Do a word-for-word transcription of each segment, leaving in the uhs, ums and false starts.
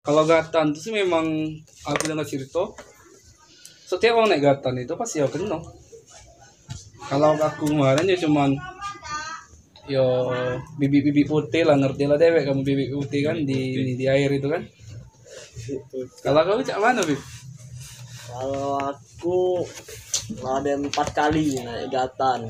Kalau Gatan tuh sih memang aku dengar cerita setiap orang naik Gatan itu pasti ya kena. Kalau aku kemarin ya cuman yo bibit-bibit putih lah, ngerti lah dewek kamu bibit putih kan di di, di air itu kan. Kalau kamu cak mana, Bib? Kalau aku ada empat kali naik Gatan.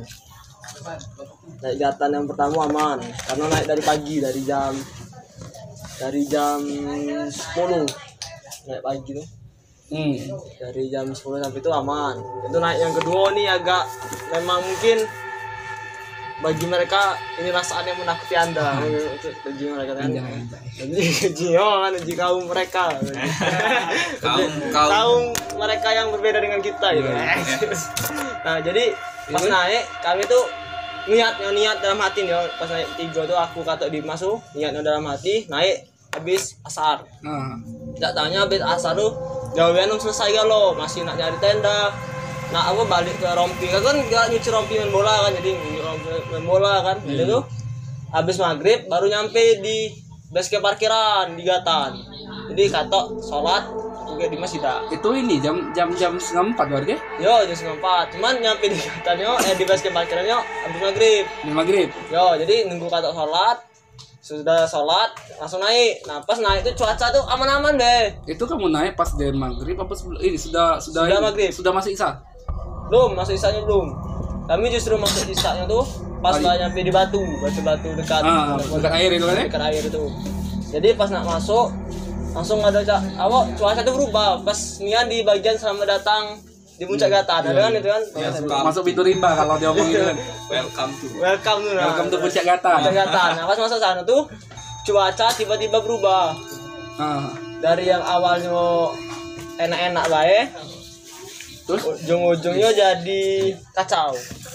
Naik Gatan yang pertama aman karena naik dari pagi, dari jam dari jam sepuluh naik pagi tuh. Hmm. Dari jam sepuluh sampai itu aman. Itu naik yang kedua nih agak memang mungkin bagi mereka ini rasaan yang menakuti Anda. Bagi mereka kan. Bagi kan bagi kaum mereka. kaum, kaum kaum mereka yang berbeda dengan kita gitu. Nah, jadi pas naik kami tuh niatnya niat dalam hati nih pas naik tiga tuh aku kata di masuk niatnya dalam hati naik habis asar. Nah, Tidak tanya habis asar tuh jauhan selesai ya lo masih nak nyari tenda. Nah aku balik ke rompi kan nggak nyuci rompi main bola kan jadi nyuci rompi main bola kan. Jadi tuh habis maghrib baru nyampe di base camp parkiran di Gatan. Jadi kata sholat juga di masjid. itu ini jam jam jam setengah empat warga? Yo jam setengah empat. Cuman nyampe di Gatan yo eh di base camp parkirannya habis maghrib. Di maghrib. Yo jadi nunggu kata sholat. Sudah sholat langsung naik. Nah pas naik itu cuaca tuh aman-aman deh. Itu kamu naik pas dari maghrib apa sebelum ini sudah sudah Sudah ini, maghrib. sudah masuk isya? Belum masuk isanya belum. Kami justru masuk isanya tuh pas lah nyampe di batu batu-batu dekat Ah, dekat air itu kan ya? dekat air itu. Jadi pas nak masuk langsung ada cak awak cuaca tuh berubah pas nian di bagian selamat datang di puncak Gatan ada kan itu kan Masuk pintu rimba kalau dia ngomong gitu kan. welcome to welcome tuh nah. Welcome to Puncak Gatan. Puncak Gatan. Nah pas masuk sana tuh cuaca tiba-tiba berubah Ah, dari yang awalnya enak-enak baik terus ujung-ujungnya jadi kacau.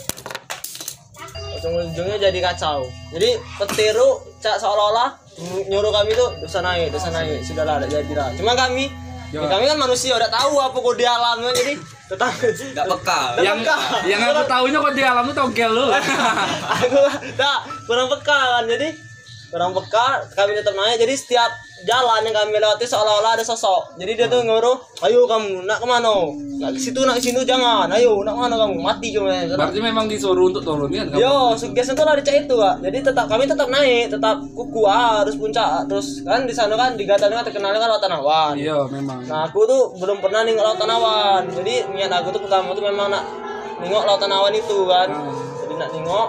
Ujung-ujungnya jadi kacau. Jadi petiru cak seolah-olah nyuruh kami tuh dosa naik, dosa naik. Sudahlah, tidak jadi lah. Cuma kami, ya, kami kan manusia, udah tahu apa kode alamnya jadi tetap nggak peka. yang yang aku tahunya kok di alam tuh togel lu. aku tak kurang peka kan jadi kurang peka kami tetap naik jadi setiap jalan yang kami lewati seolah-olah ada sosok jadi dia tuh nyuruh ayo kamu nak kemana nak ke situ nak ke situ jangan ayo nak kemana kamu mati cuma Berarti memang disuruh untuk turun kan? yo suggestion tuh dari cek itu kak jadi tetap kami tetap naik tetap kuku ah, harus puncak terus kan di sana kan di Gatan kan terkenalnya kan lautan awan. Iya memang. Nah aku tuh belum pernah nengok lautan awan jadi niat aku tuh pertama tuh memang nak nengok lautan awan itu kan jadi nak nengok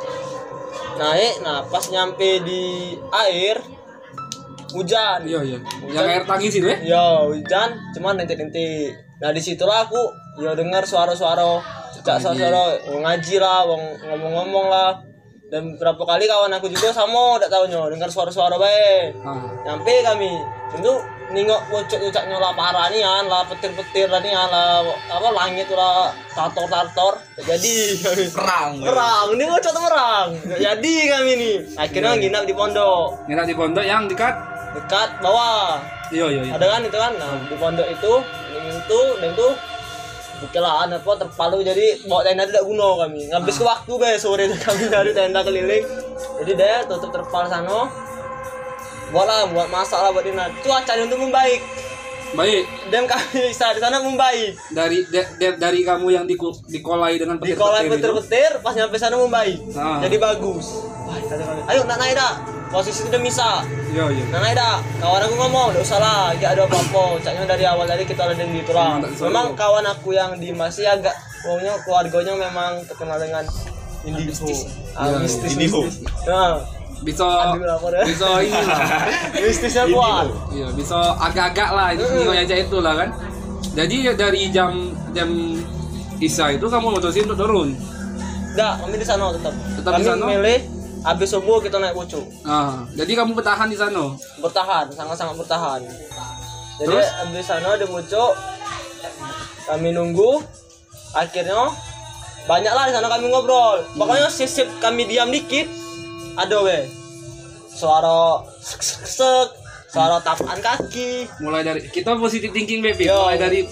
naik nah pas nyampe di air hujan. Iya iya. Yang air tangis itu ya? Yo hujan cuman nentik-nentik. Nah disitulah aku yo dengar suara-suara cak suara-suara ngaji lah, wong ngomong-ngomong lah. Dan berapa kali kawan aku juga sama udah tahunya dengar suara-suara baik. Ah. Nyampe kami itu nengok pucuk-pucuk nyola parah nih kan lah petir-petir lah nih lah apa langit lah tartor-tartor jadi kami perang perang ini pucuk tuh perang jadi kami nih akhirnya nginap di pondok Nginap di pondok yang dekat. dekat bawah Iya iya. iya. ada kan itu kan nah di pondok itu itu dan itu bukelaan apa terpalu jadi bawa tenda tidak guna kami ngabis ke waktu be sore kami dari tenda keliling jadi dia tutup terpal sana buatlah buat masak lah buat dinner cuaca untuk membaik Baik. dan kami bisa di sana membaik Dari de, de, dari kamu yang di, dikolai dengan di petir-petir kolai itu. petir-petir pas nyampe sana membaik Ah. jadi bagus. Wah, kata kami, ayo nak naik dah posisi udah bisa Iya iya. nah naik dah kawan aku ngomong udah usah lah gak ada apa-apa caknya dari awal tadi kita ada di tulang Memang tak selalu. memang kawan aku yang di masih agak pokoknya keluarganya memang terkenal dengan indigo ah, Iya, mistis indigo. mistis. Nah, Bisa Aduh, lapor ya. bisa ini lah. mistisnya kuat Iya, bisa agak-agak lah itu Mm. aja itu lah kan. Jadi ya dari jam jam Isya itu kamu mutusin untuk turun. enggak kami di sana tetap Tetap kami di sana? milih habis subuh kita naik pucuk Ah, jadi kamu bertahan di sana. bertahan sangat-sangat bertahan jadi Terus? habis sana di pucuk kami nunggu akhirnya banyak lah di sana kami ngobrol pokoknya sisip kami diam dikit ada weh suara sek sek sek suara tapakan kaki Mulai dari kita positive thinking baby. Yo. Mulai dari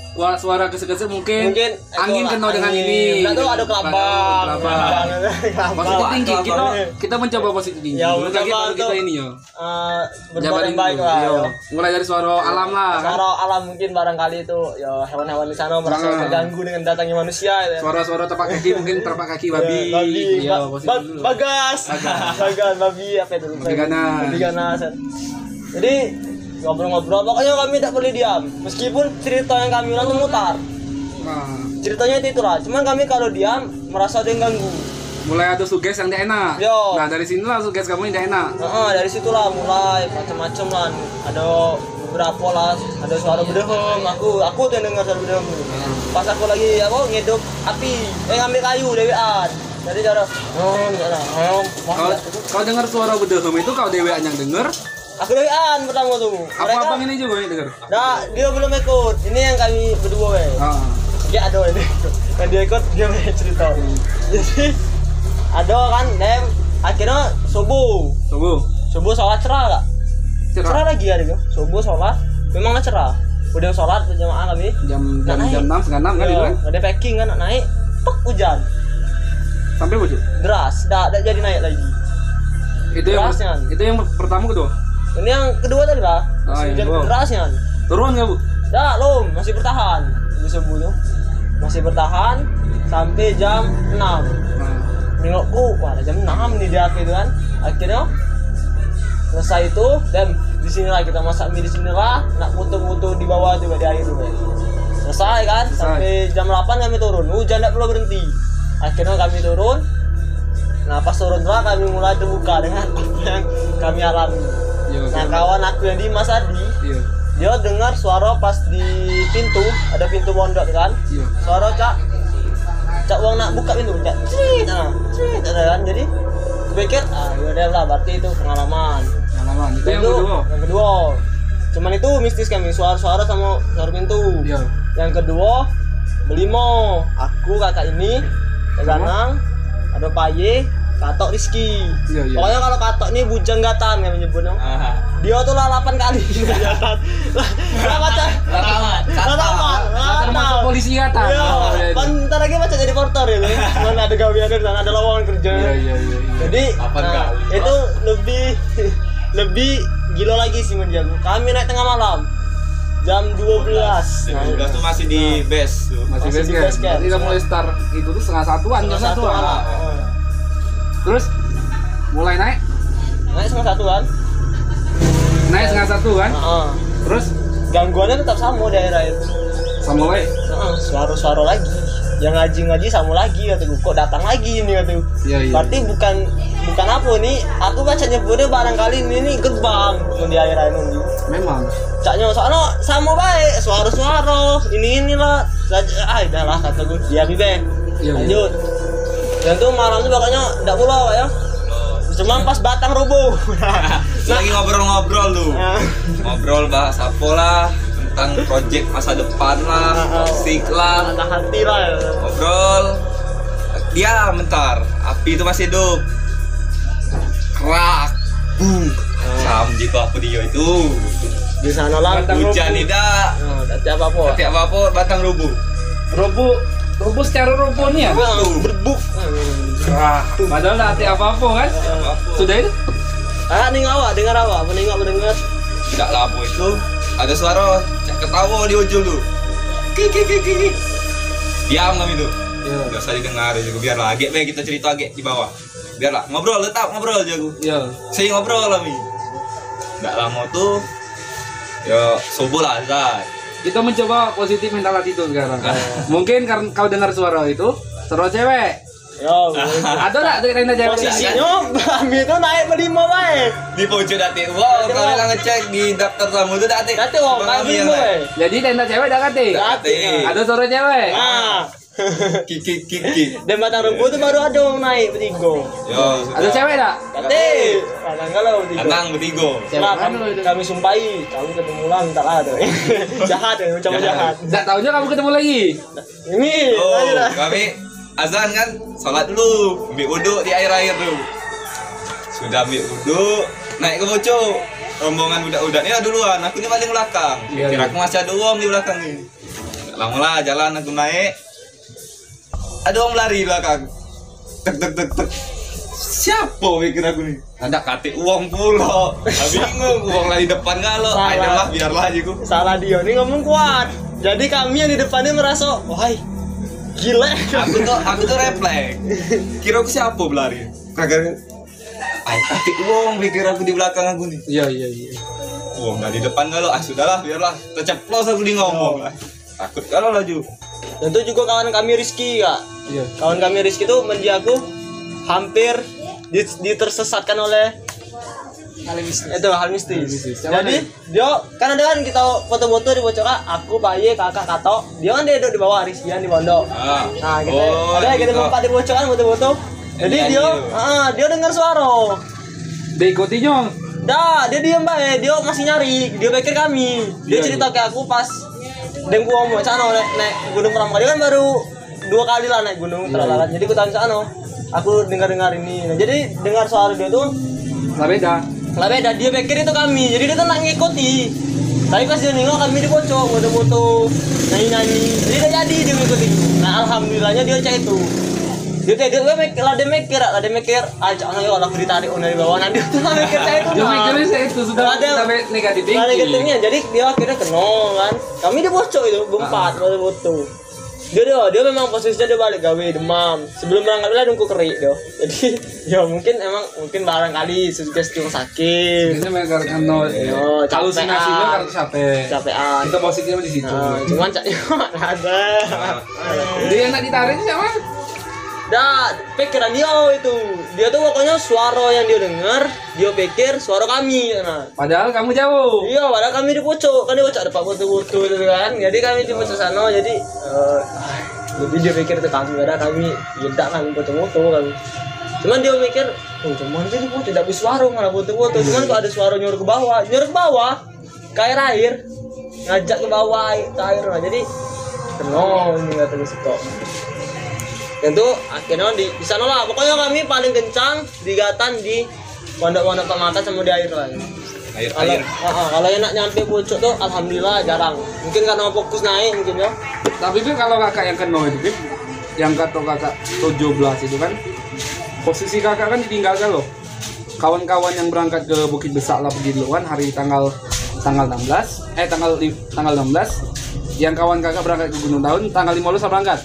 Wah, suara kesek-kesek mungkin, Mungkin angin itu kena lah, dengan angin. ini. Nah, tuh ada kelabang. Kelabang. Positif tinggi. Kita Kelabang. kita mencoba positif tinggi. Ya, Belum lagi mencoba baru kita untuk- ini yo. Eh, berbuat Jabarin yang baik dulu. lah. Yo. ya. Mulai dari suara alam lah. Kan? Suara alam mungkin barangkali itu ya hewan-hewan di sana merasa Nah. terganggu dengan datangnya manusia ya. Suara-suara tapak kaki mungkin tapak kaki babi. Ya, babi, Yo, ba- positif ba- dulu. bagas, bagas, babi apa itu? Babi ganas. Babi ganas. Jadi ngobrol-ngobrol, pokoknya kami tidak boleh diam. Meskipun cerita yang kami ulang itu mutar, Nah, ceritanya itu itulah. Cuman kami kalau diam merasa ada yang ganggu. mulai ada suges yang tidak enak. Yo. Nah, dari sinilah suges kamu yang tidak enak. Nah, dari situlah mulai macam-macam lah. Ada beberapa lah, ada suara berdehem. Aku, aku tuh yang dengar suara berdehem. Pas aku lagi apa ngidup api, eh ngambil kayu dewean. Jadi cara, oh, enggak lah, oh, Kalau kau dengar suara bedehem itu kau dewean yang dengar. aku dewean pertama tuh. Apa abang ini juga yang dengar? Nah, dia belum ikut. Ini yang kami berdua weh. Ah. Dia ada ini. Kan dia ikut dia weh cerita. Jadi ada kan dem akhirnya subuh. Tunggu. Subuh sholat cerah gak? Cerah. Cerah lagi ya dia. Subuh sholat memang cerah. Udah sholat berjamaah kami. Jam jam Naik. jam enam setengah enam kan itu kan? Ada packing kan naik. Tek hujan. Sampai baju. Deras. Dah dah jadi naik lagi. Itu yang Derasnya. itu yang pertama kedua. Ini yang kedua tadi lah. Ah, Masih yang hujan kedua. derasnya. Turun nggak bu? Dah, belum, masih bertahan. Di subuh tuh. Masih bertahan sampai jam enam. Nah, Nengokku, wah ada jam enam nih di H P itu kan. Akhirnya selesai itu dan di sinilah kita masak mie di sinilah, nak foto-foto di bawah juga di air juga. Selesai kan, Selesai. sampai jam delapan kami turun. Hujan tidak perlu berhenti. Akhirnya kami turun. Nah, pas turun lah kami mulai terbuka dengan apa yang kami alami. iya. Nah, kawan aku yang di Mas Adi, Iya. dia dengar suara pas di pintu, ada pintu pondok kan. Iya. Suara cak cak uang nak buka pintu cak crit nah crit ada kan, jadi pikir ah yaudah lah berarti itu pengalaman. Pengalaman. Itu yang Itu kedua. yang kedua cuman itu mistis kami suara-suara sama suara pintu. Iya. Yang kedua belimo aku kakak ini Ganang ada Paye Katok Rizky. Iya, iya. Pokoknya kalau Katok ini bujang gatan kami nyebutnya. Ah. Dia tuh lalapan kali gatan. Lah baca. Latamat, Lalapan. Termasuk polisi kata. Iya, Oh, iya, iya. kan ntar lagi baca jadi porter itu. Mana ada gawean di sana, ada lowongan kerja. Iya, iya, iya. Jadi Lapan nah, kali. itu lebih lebih gila lagi sih menjaga. Kami naik tengah malam. Jam dua belas. Jam dua belas tuh masih di base tuh. Masih Masih base di camp. base camp. Jadi kita mulai start itu tuh setengah satuan, jam Setengah satu satuan. malam. Terus mulai naik, Naik setengah satu kan? naik setengah satu kan. Heeh. Terus Gangguannya tetap sama di air-air. sama mulai. Heeh, suara-suara lagi. Yang ngaji-ngaji sama lagi kataku. Kok datang lagi ini kataku. Iya, iya. Berarti bukan bukan apa nih? Aku baca nyebutnya barangkali ini nih gerbang di air-air nunggu. Memang. Caknya soalnya sama baik suara-suara ini inilah ah udah lah kata gue diam deh Iya, lanjut dan tuh malam tuh pokoknya tidak pulau ya cuma pas batang roboh. Lagi ngobrol-ngobrol tuh. Nah, Ngobrol bahas apa lah tentang project masa depan lah, toxic lah. ada hati lah ya. Ngobrol. Dia bentar, api itu masih hidup. Kerak. Bung. Sam gitu apa dia itu. Di sana lah Batang Hujan roboh. tidak. nah, tidak apa apa Tapi apa-apa batang rubuh. Robo, robo secara robo nih ya. berbuk Wah, padahal nggak hati apa-apa kan? Sudah itu? ah nih awak dengar awak menengok mendengar Tidak lama itu ada suara cak ketawa di ujung tuh. Ki ki ki ki. ki. Diam kami tuh. Iya. Gak usah didengar juga biarlah. Agak baik kita cerita agak di bawah. Biarlah ngobrol tetap ngobrol aja gue. Iya. Saya ngobrol lah mi. Tidak lama tuh. Ya subuh lah Zat. Kita mencoba positif mentality itu sekarang. Mungkin karena kau dengar suara itu, suara cewek. yo Ada nggak tenda cewek? posisinya kami itu naik berlima baik Di pojok dati. Wow, Dati, kami wow. lah ngecek di daftar tamu tuh dati. nanti wong Bang kami Ami yang gue naik. Jadi tenda cewek ada kati. Dati. Ada suara cewek. ah Kiki kiki. dan batang rumput itu baru ada yang naik bertiga. Yo. Ada cewek tak? Kate, kadang kalau bertiga. Datang bertiga. Nah, kami, kami sumpahi, kamu ketemu lah minta lah tuh. Jahat ya, coba jahat. Nggak tahunya kamu ketemu lagi. Ini, Oh, ayo dah. kami azan kan, sholat dulu, ambil wudhu di air-air dulu. Sudah ambil wudhu, naik ke bocok. Rombongan budak-budak ini duluan, aku ini paling belakang. Iya, Kira iya. aku masih ada uang di belakang nih. Lama lah jalan aku naik. Ada orang lari di belakang. Tek tek tek tek. Siapa pikir aku nih? Ada kate uang pula. Bingung uang lari depan kalau. Salah. Ayolah biarlah aja ku. Salah dia nih ngomong kuat. Jadi kami yang di depannya merasa, wahai gila. Aku tuh aku tuh refleks. Kira aku siapa berlari? Kagak. Ay, kate uang pikir aku di belakang aku nih. Iya iya iya. Uang nggak di depan kalau. Ah sudahlah biarlah. Terceplos aku di ngomong lah. Takut kalau laju. Dan itu juga kawan kami Rizky kak. Iya. Kawan kami Rizky itu menjago hampir ditersesatkan oleh hal mistis. Itu hal mistis. mistis. Jadi dia kan ada kan kita foto-foto di bocor kak. Aku Baye kakak Kato. Dia kan dia duduk di bawah Rizky di pondok. Ah. Nah kita Oh, ada kita gitu. mempat di bocor kan foto-foto. Jadi Nyanyi dia, lu. ah dia dengar suara. Diikuti nyong. Dah, dia diam bae, dia masih nyari, dia pikir kami. Dia Iya, cerita ke aku pas dan gua mau sana naik, naik gunung pertama kali kan baru dua kali lah naik gunung terlalat. Jadi aku tanya sana, aku dengar-dengar ini. Nah, jadi dengar suara dia tuh Lah beda. lah beda, dia pikir itu kami. Jadi dia tuh nak ngikuti. Tapi pas dia nengok kami dipocok, foto-foto, nyanyi-nyanyi. Jadi dia jadi dia ngikuti. Nah, alhamdulillahnya dia cek itu. Dia kayak dia mikir, lah dia mikir, lah dia mikir, ajak ayo lah ditarik dari bawah. Nah dia tuh mikir saya itu. Dia mikirnya saya itu sudah Ada- sampai negatif Nah, tinggi. negatifnya, jadi dia akhirnya kena kan. Kami dia bocok itu, berempat, Ah. foto. Dia dia, dia memang posisinya dia balik gawe demam. Sebelum berangkat dia dungku kerik dia. Jadi ya mungkin emang mungkin barangkali sugesti yang sakit. Ini memang karena Yo, halusinasinya capean. karena capek. Capean. Kita positifnya di situ. Nah, cuman cak ada. Jadi enak ditarik siapa? Dah, pikiran dia itu. Dia tuh pokoknya suara yang dia dengar, dia pikir suara kami. Nah. Padahal kamu jauh. Iya, padahal kami di pojok, kan di pojok ada pak foto-foto gitu kan. Jadi kami di pojok sana, jadi eh, jadi dia pikir itu kami, padahal kami tidak kami foto-foto kan. Cuman dia mikir, oh cuman sih foto tidak bisa suara malah foto-foto. Cuman kok ada suara nyuruh ke bawah, nyuruh ke bawah, ke air air, ngajak ke bawah ke air. Nah, jadi kenal ini nggak terus kok. Tentu akhirnya di, di sana lah. Pokoknya kami paling kencang digatan di pondok-pondok pemata sama di air lah. Air Kalau air. uh, uh, kalau enak nyampe pucuk tuh alhamdulillah jarang. Mungkin karena fokus naik mungkin ya. Tapi kan kalau kakak yang kena itu Pip, yang kata kakak tujuh belas itu kan posisi kakak kan ditinggalkan loh. Kawan-kawan yang berangkat ke Bukit Besak lah pergi duluan hari tanggal tanggal enam belas eh tanggal li- tanggal enam belas yang kawan kakak berangkat ke Gunung Daun tanggal lima belas berangkat.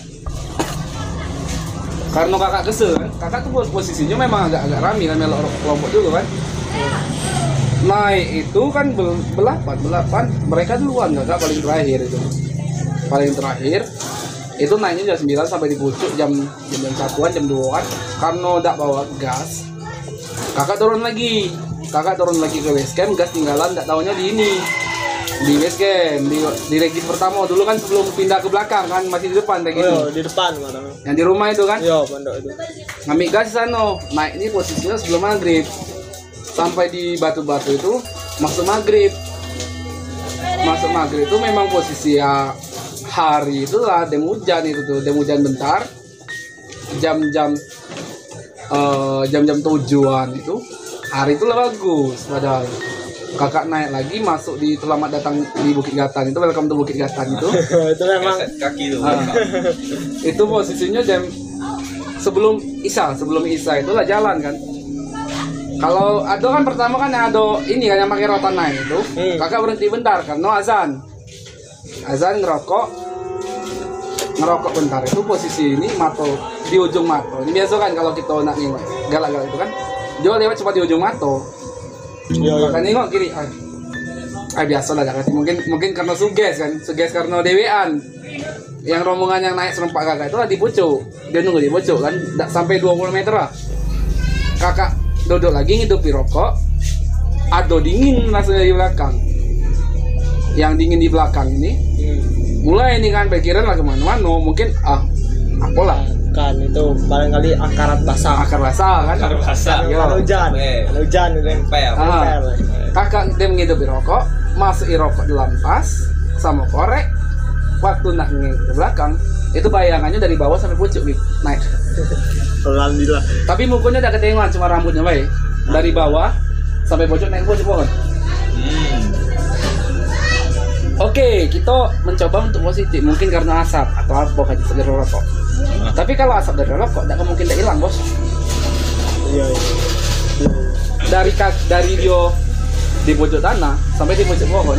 Karena kakak kesel kan, kakak tuh posisinya memang agak-agak rame kan melok kelompok dulu kan. Naik itu kan bel- belapan, belapan mereka duluan kakak paling terakhir itu. Paling terakhir itu naiknya jam sembilan sampai di pucuk jam jam jam satuan jam duaan karena tidak bawa gas. Kakak turun lagi, kakak turun lagi ke base camp, gas tinggalan, tidak tahunya di ini di base camp di di regis pertama dulu kan sebelum pindah ke belakang kan masih di depan kayak gitu. Oh, di depan mana? Yang di rumah itu kan Iya, pondok itu. ngambil gas di sana. Naik ini posisinya sebelum maghrib sampai di batu-batu itu masuk maghrib. Masuk maghrib itu memang posisi ya hari itulah dem hujan itu tuh dem hujan bentar jam-jam eh, jam-jam tujuan itu hari itu lah bagus padahal. Kakak naik lagi masuk di selamat datang di Bukit Gatan itu welcome to Bukit Gatan itu. Itu memang Keset kaki tuh. Ah, itu posisinya jam sebelum Isya, sebelum Isya itulah jalan kan. Kalau ada kan pertama kan yang ada ini kan yang pakai rotan naik itu, Hmm. kakak berhenti bentar karena azan. Azan ngerokok, ngerokok bentar itu posisi ini mato di ujung mato. Ini biasa kan kalau kita nak nengok galak-galak itu kan, dia lewat cepat di ujung mato. iya, iya. Kakak nengok kiri, ah, ah biasa lah kakak. Mungkin mungkin karena suges kan, suges karena dewean. Yang rombongan yang naik serempak kakak itu lah di pucuk. Dia nunggu di pucuk kan, tak sampai dua puluh meter lah. Kakak duduk lagi ngidupi rokok. Ada dingin rasanya di belakang. Yang dingin di belakang ini, Hmm. mulai ini kan pikiran lah kemana-mana. Mungkin ah, apalah Kan itu barangkali akarat basah. akar rasa kan. Akar basah. Iya. Kalau hujan, Eh. kalau hujan itu yang Pel. Ah. pel. Kakak dia ngidupi rokok, masuki rokok dalam tas sama korek. Waktu nak ngeng ke belakang, itu bayangannya dari bawah sampai pucuk nih, naik. Alhamdulillah. Tapi mukanya udah ketengan, cuma rambutnya baik. Dari bawah sampai pucuk naik pucuk pohon. Hmm. Oke, kita mencoba untuk positif, mungkin karena asap atau apa kaji dari rokok. Tapi kalau asap dari rokok, tidak mungkin tidak hilang bos. Iya, iya. Dari kak, dari dia di pojok tanah sampai di pojok pohon,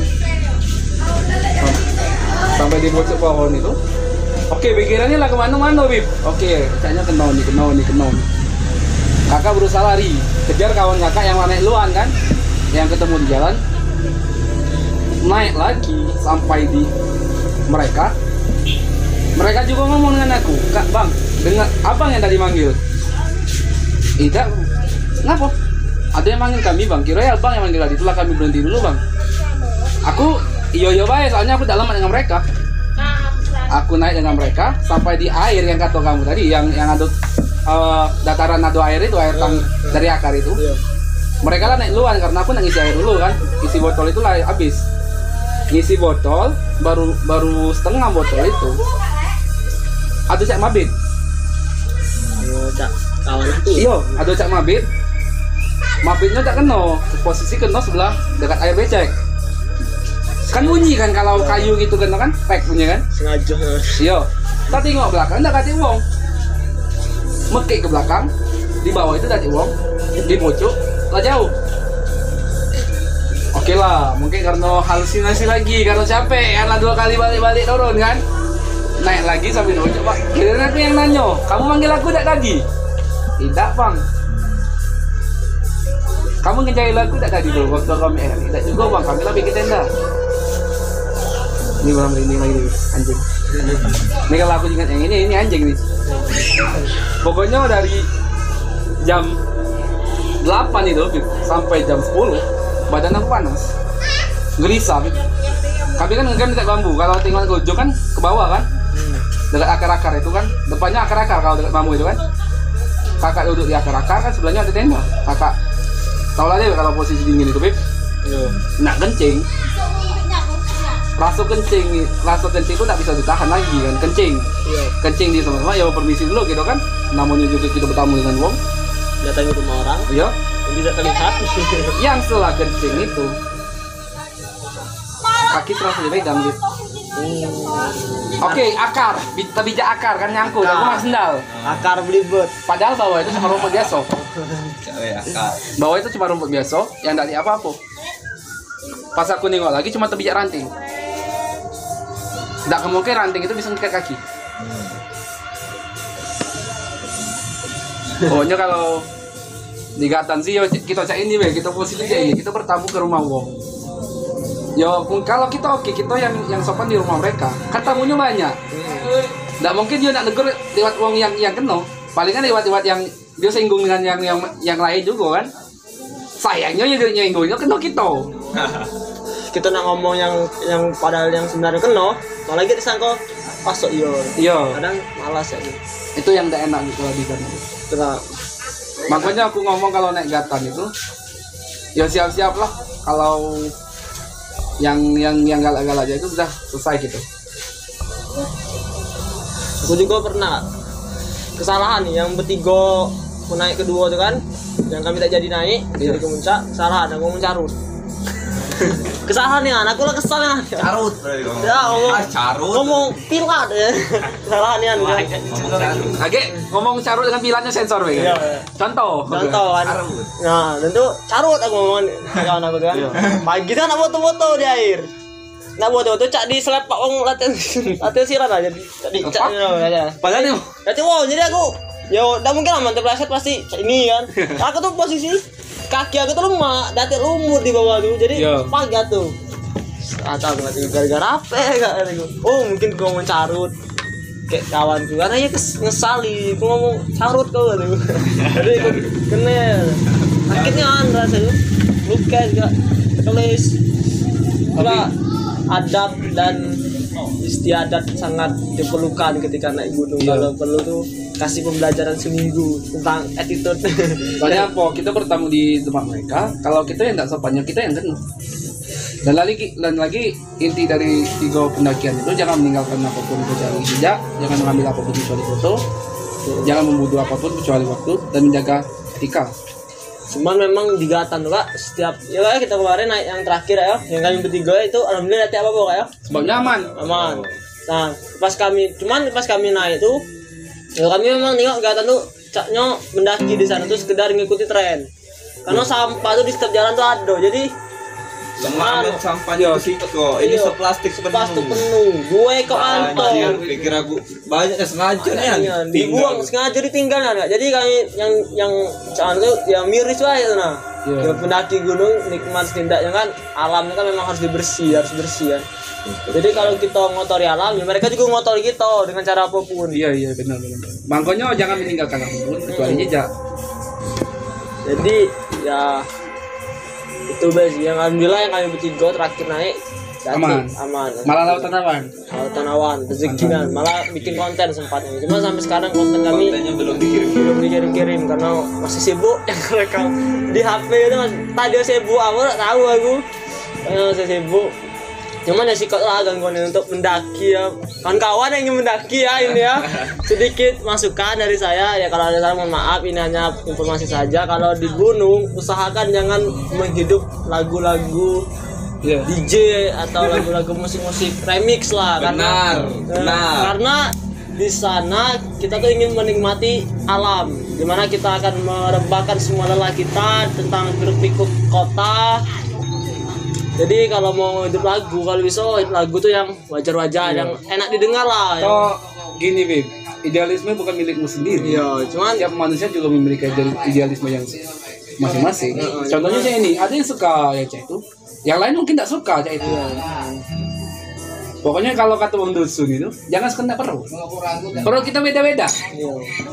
sampai di pojok pohon itu. Oke, pikirannya lah kemana-mana, Bib. Oke, kayaknya kenal nih, kenal nih, kenal nih. Kakak berusaha lari, kejar kawan kakak yang naik luan kan, yang ketemu di jalan. Naik lagi sampai di mereka. Mereka juga ngomong dengan aku, Kak Bang, dengar abang yang tadi manggil. Tidak, kenapa? Ada yang manggil kami bang, kira ya abang yang manggil tadi, itulah kami berhenti dulu bang. Aku iyo iyo baik, soalnya aku tak lama dengan mereka. Aku naik dengan mereka sampai di air yang kata kamu tadi, yang yang ada uh, dataran ada air itu, air tang dari akar itu. Mereka lah naik luan karena aku nak ngisi air dulu kan, isi botol itu lah habis. Ngisi botol baru baru setengah botol itu. Ada cak mabit. Oh, cak kawan aku. Iya, ada cak mabit. Mabitnya tak kena, posisi kena sebelah dekat air becek. Kan bunyi kan kalau kayu gitu kena kan, pek punya kan? Sengaja. Iya. Tak tengok belakang, tak kati wong. Mekik ke belakang, di bawah itu dati wong, di pojok lah jauh. Oke lah, mungkin karena halusinasi lagi, karena capek, karena dua kali balik-balik turun kan. Naik lagi sampai pojok, Pak. Kira aku yang nanya, kamu manggil aku tak tadi? Tidak bang. Kamu ngejail aku tak tadi dulu waktu kami eh, tidak juga bang, kami lah bikin tenda. Ini malam ini lagi nih, anjing. Ini kalau aku ingat yang ini, ini anjing nih. Pokoknya dari jam delapan itu sampai jam sepuluh badan aku panas, gelisah. Kami kan ngegame dekat bambu, kalau tinggal gojo kan ke bawah kan, dekat akar-akar itu kan, depannya akar-akar kalau dekat bambu itu kan. Kakak duduk di akar-akar kan, sebelahnya ada tenda. Kakak tahu lah deh kalau posisi dingin itu, Beb. Nak kencing, rasa kencing, rasa kencing itu tak bisa ditahan lagi kan, kencing. Kencing di sama-sama, ya permisi dulu gitu kan. Namanya juga kita bertamu dengan wong. Datangi rumah orang. Iya. Yang tidak terlihat. Yang setelah kencing itu, kaki terasa dipegang, Beb. Hmm. Oke, akar, kita bijak akar kan nyangkut, aku pakai sendal. Akar belibet. Padahal bawah itu cuma rumput biasa. Ya, Kak. Bawah itu cuma rumput biasa, yang tidak apa-apa. Pas aku nengok lagi cuma terbijak ranting. Tidak kemungkinan ranting itu bisa ngikat kaki. Pokoknya kalau di Gatan sih, yo, kita cak ini, we. Kita positif aja ini. Kita bertamu ke rumah wong. Yo, kalau kita oke, kita yang yang sopan di rumah mereka. Kan tamunya banyak. Tidak mungkin dia nak negur lewat wong yang yang kena. Palingan lewat-lewat yang dia singgung dengan yang yang yang lain juga kan. Sayangnya dia nyinggungnya kena kita. Kita nak ngomong yang yang padahal yang sebenarnya kena, malah lagi disangka pasok iya. Iya. Kadang malas ya. Itu yang tidak enak kalau di Gatan. Terus Makanya aku ngomong kalau naik Gatan itu, ya siap-siap lah kalau yang yang yang galak-galak aja itu sudah selesai gitu. aku juga pernah kesalahan nih yang bertiga mau naik kedua tuh kan, yang kami tak jadi naik, Iya. jadi ke puncak, kesalahan aku mencarut. Kesalahan nih anakku lah kesal ya. Carut berarti ngomong. Ya, ngomong, Ah, carut. ngomong pilat ya. Kesalahan nih anu kan. Ngomong carut. Oke, ngomong carut dengan pilatnya sensor, Bang. Iya. Contoh. Contoh kan. Carut. Nah, tentu carut aku ngomong kawan aku tuh kan. Iya. Pagi kan nak foto-foto di air. Nak foto-foto cak di selepak wong latihan latihan siran aja di cak di cak aja. Padahal nih, Jadi wow, jadi aku yo udah mungkin aman terpleset pasti cak ini kan. Aku tuh posisi kaki aku tuh lemah, datik lumut di bawah tuh. Jadi Iya. pagat tuh. Atau gara-gara apa ya? Oh, mungkin gua mau carut. Kayak kawan gue karena ya kes ngesali gue ngomong carut kau tuh. Jadi ikut kena akhirnya an rasanya luka juga kelis karena adab dan istiadat sangat diperlukan ketika naik gunung. Iya. Kalau perlu tuh kasih pembelajaran seminggu tentang attitude. soalnya apa? Kita bertamu di tempat mereka. Kalau kita yang tidak sopannya, kita yang kena. Dan lagi dan lagi inti dari tiga pendakian itu jangan meninggalkan apapun kecuali jejak, jangan mengambil apapun kecuali foto, jangan membunuh apapun kecuali waktu, dan menjaga etika. Cuman memang di Gatan tuh kak setiap ya kayak kita kemarin naik yang terakhir ya, yang kami bertiga itu alhamdulillah tidak apa-apa kak ya. Sebabnya aman. Aman. Nah pas kami cuman pas kami naik tuh ya kami memang nengok Gatan tuh caknya mendaki di sana tuh sekedar ngikuti tren. Karena sampah tuh di setiap jalan tuh ada. Jadi Semua ambil sampahnya ke situ kok. Ini iya, seplastik seplastik penuh. penuh. Gue kok antong. Anjir, pikir aku banyak yang sengaja nih. Iya, dibuang sengaja ditinggal kan. Jadi kami yang yang jangan tuh yang miris aja nah. Iya. Ya pendaki gunung nikmat setidaknya kan alamnya kan memang harus dibersih, harus bersih kan. Jadi kalau kita ngotori alam, ya mereka juga ngotori kita dengan cara apapun. Iya iya benar benar. Makanya jangan meninggalkan apapun kecuali jejak. Jadi ya itu bes yang alhamdulillah yang kami bertiga terakhir naik Dati, Aman. aman Malah lautan awan. lautan awan rezekinan malah bikin konten sempatnya cuma sampai sekarang konten kami Kontennya belum dikirim. belum dikirim-kirim karena masih sibuk yang rekam di H P itu mas tadi sibuk aku nggak tahu aku eh, masih sibuk cuman ya sikot lah gangguan untuk mendaki ya kawan-kawan yang ingin mendaki ya ini ya sedikit masukan dari saya ya kalau ada salah mohon maaf ini hanya informasi saja kalau di gunung usahakan jangan menghidup lagu-lagu Iya. D J atau lagu-lagu musik-musik remix lah Benar, karena benar. karena di sana kita tuh ingin menikmati alam dimana kita akan merebahkan semua lelah kita tentang hiruk-pikuk kota. Jadi kalau mau hidup lagu, kalau bisa hidup lagu tuh yang wajar-wajar, Iya. yang enak didengar lah. Yang... Toh gini Bib, idealisme bukan milikmu sendiri. Iya, cuman Setiap manusia juga memiliki ideal- idealisme yang masing-masing. Iya. Contohnya saya ini, ada yang suka ya cek itu, yang lain mungkin tidak suka cek itu. Pokoknya kalau kata Bang Dusun itu, jangan sekedar perlu. Perlu kita beda-beda. iya.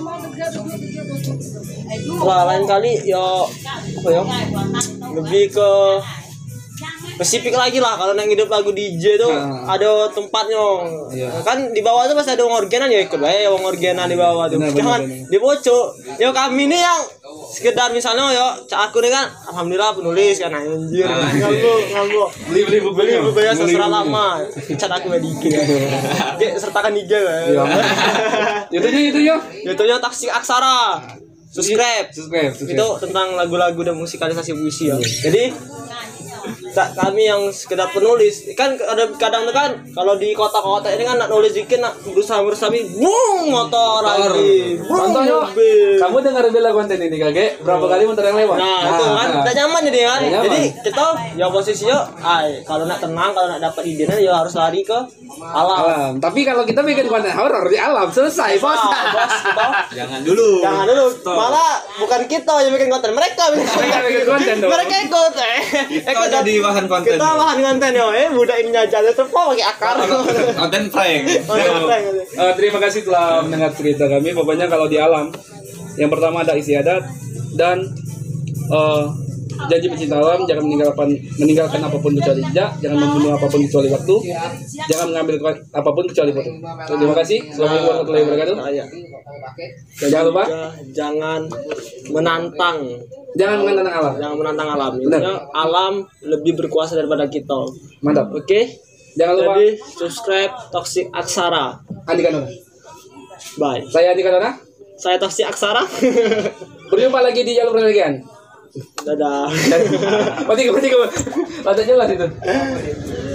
Lah lain kali yo apa ya? Lebih ke spesifik lagi lah kalau yang hidup lagu D J tuh Nah. ada tempatnya. Iya. Kan di bawah tuh pasti ada wong organan ya ikut bae wong organan di bawah tuh. Benar, benar, Jangan benar. dibocok. Yo kami ini yang sekedar misalnya yo cak aku nih kan alhamdulillah penulis kan anjir. Ah, Ngambuk, ngambuk. Beli-beli buku Beli buku ya Beli sastra buku. lama. Cat aku mediki. Dia sertakan I G ya. Iya. Itu aja itu ya. Youtube-nya Taksi Aksara. Subscribe. Subscribe, subscribe. Itu tentang lagu-lagu dan musikalisasi puisi ya. Jadi tak kami yang sekedar penulis kan ada kadang tuh kan kalau di kota-kota ini kan nak nulis dikit nak berusaha berusaha bung motor lagi bung Contohnya, mobil. kamu dengar bela konten ini kakek, berapa kali motor yang lewat? Nah, itu kan tidak nyaman jadi kan. Nggak nyaman. Jadi kita ya posisinya ay kalau nak tenang kalau nak dapat ide ya harus lari ke alam. Alam. Tapi kalau kita bikin konten horor di alam, selesai bos. Nah, bos kita Jangan dulu. jangan dulu malah bukan kita yang bikin konten mereka bikin Mereka bikin konten dong. mereka ikut eh Kita ikut jadi bahan konten. kita bahan konten yo eh budak ini aja terus pakai akar Konten prank. Eh, terima kasih telah mendengar cerita kami. Pokoknya kalau di alam, yang pertama ada isi adat dan eh, janji pencinta alam, jangan meninggalkan meninggalkan apapun kecuali jejak, jangan membunuh apapun kecuali waktu, jangan mengambil apapun kecuali foto. Terima kasih. Assalamualaikum warahmatullahi wabarakatuh. Iya. Dan jangan lupa, jangan menantang jangan menantang alam. jangan menantang alam. Benar. Intinya alam lebih berkuasa daripada kita. Mantap. Oke. Jangan lupa. Jadi subscribe Toxic Aksara. Andika Nona. Bye. Saya Andika Nona. Saya Toxic Aksara. Berjumpa lagi di jalur perlegian. Dadah. Berarti berarti berarti jelas itu.